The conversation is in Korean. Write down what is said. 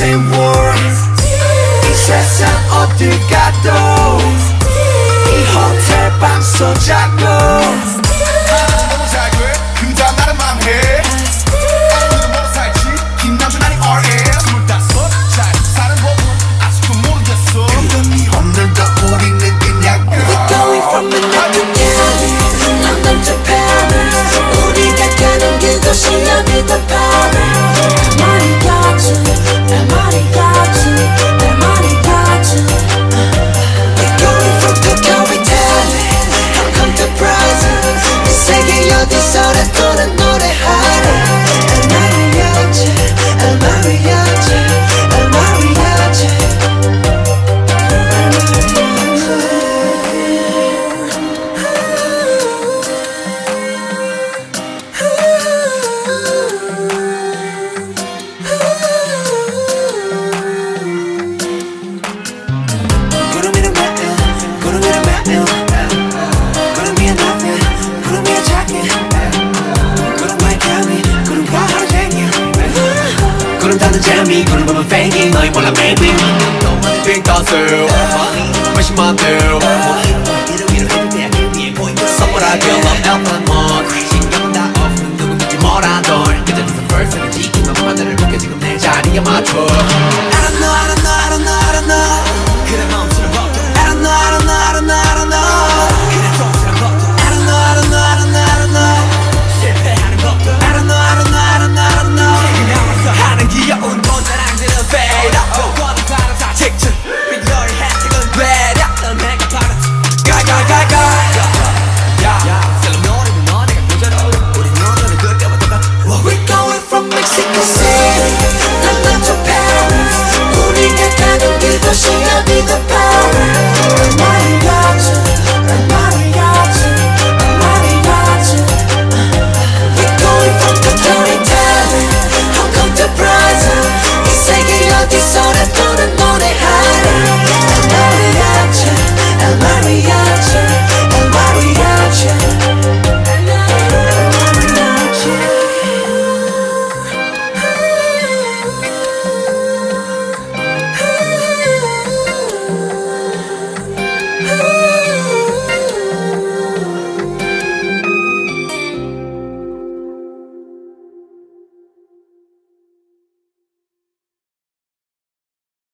된 world 이 세상 어딜 가도 이 호텔 방송 잡고 너무 잘 돼 그다 나를 맘해 오늘은 뭐로 살지 김남준 아니 RM 25잘 사는 법은 아직도 모르겠어 그럼이 없는 더 우리는 그냥 We're going from Manhattan to Cali, London to Paris. 우리가 가는 그곳이 어디든 Paris. mariachi, el mariachi, el mariachi. We're going from Tokyo, Italy, Hong Kong to Brazil. 이 세계 어디서라도 난 노래하리. El mariachi, el mariachi, el mariachi. 구름 타는 재미 구름 보면 fake 너희 몰라 baby 너만의 빅 떴을